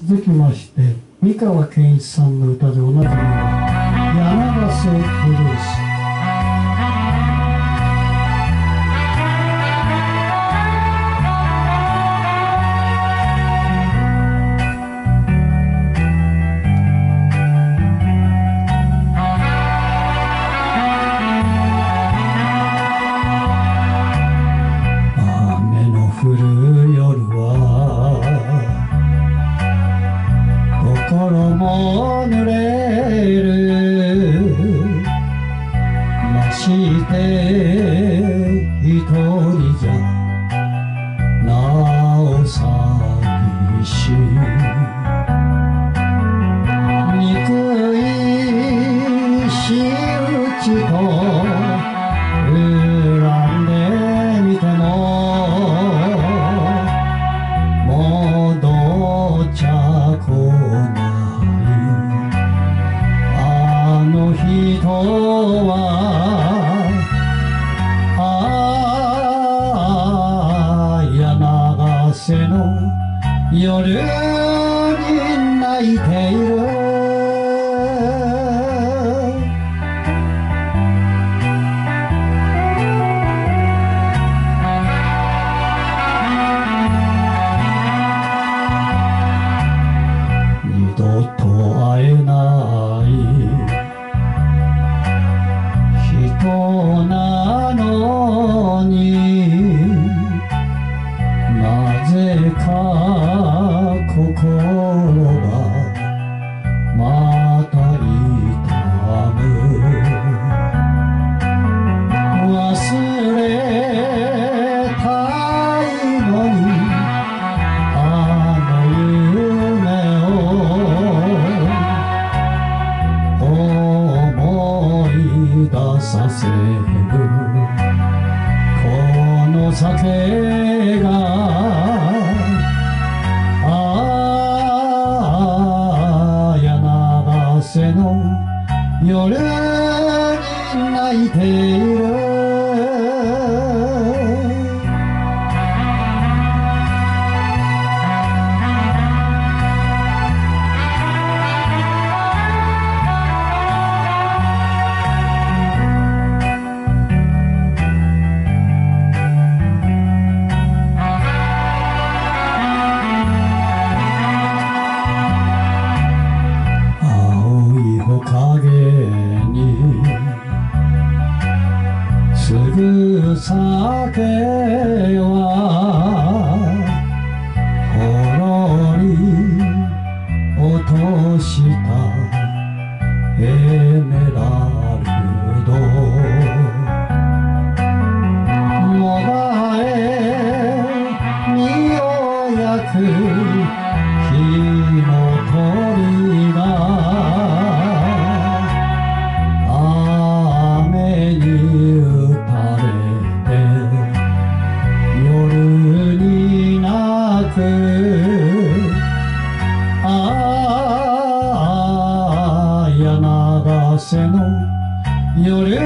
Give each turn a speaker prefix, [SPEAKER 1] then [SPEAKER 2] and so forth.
[SPEAKER 1] 続きまして美川憲一さんの歌でおなじみの柳瀬ブルース。降る夜は心も濡れるまして一人じゃなお寂しい憎い仕打ちと恨んでみても人は柳瀬の夜に泣いている二度と会えない人なのになぜか心がまた痛む忘れたいのにあの夢を思い出させるこの酒が柳瀬の夜に泣いている影にすぐ酒はほろり落としたエメラルドもがえ身を焼く火の鳥が柳瀬の夜